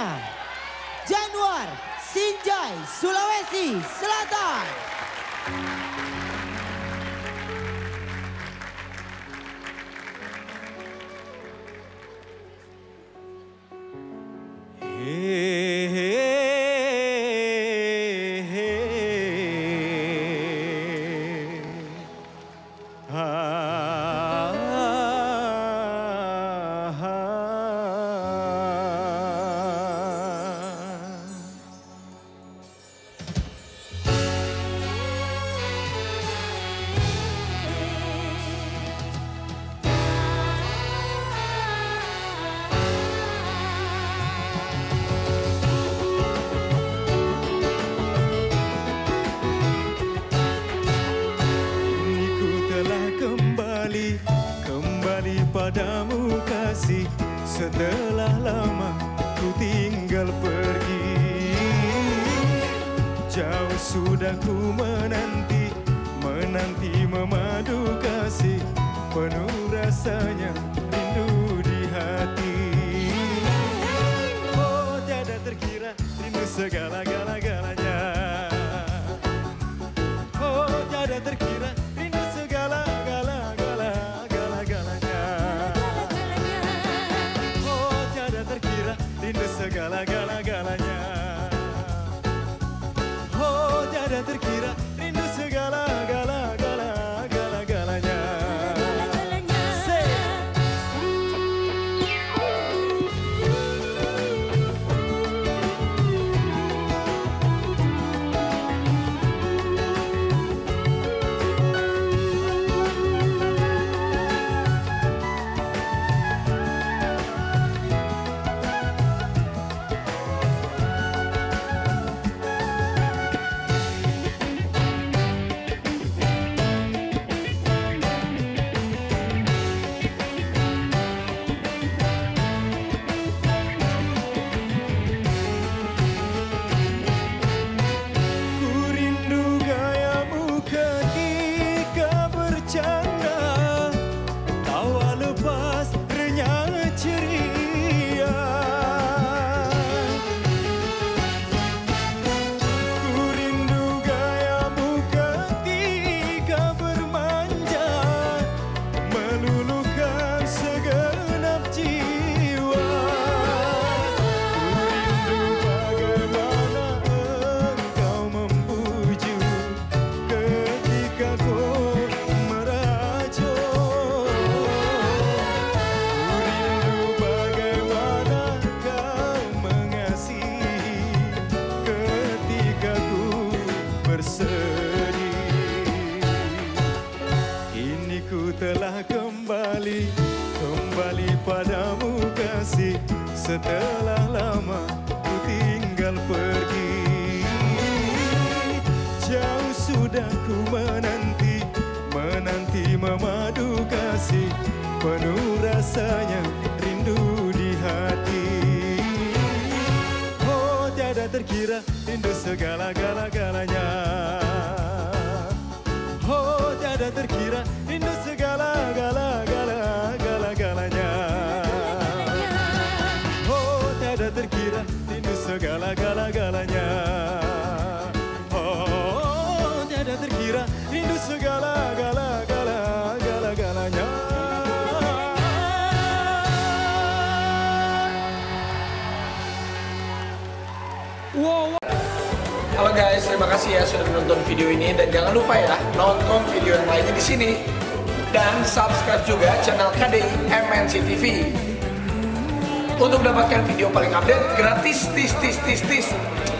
selanjutnya, Januar Sinjai, Sulawesi Selatan. Padamu kasih, setelah lama ku tinggal pergi. Jauh sudah ku menanti memadu kasih, penuh rasanya rindu di hati. Oh, tiada terkira rindu segala-galanya. Oh, tiada terkira rindu segala-galanya. Rindu segala-galanya. Oh, tiada terkira rindu segala-galanya. Telah kembali padamu kasih, setelah lama ku tinggal pergi. Jauh sudah ku menanti memadu kasih, penuh rasanya rindu di hati. Oh, tiada terkira rindu segala-galanya. Oh, tiada terkira rindu segala-galanya. Oh, tiada terkira rindu segala-galanya. Oh, tiada terkira rindu segala-galanya. Wow. Halo guys, terima kasih ya sudah menonton video ini, dan jangan lupa ya nonton video yang lainnya di sini dan subscribe juga channel KDI MNC TV untuk mendapatkan video paling update gratis.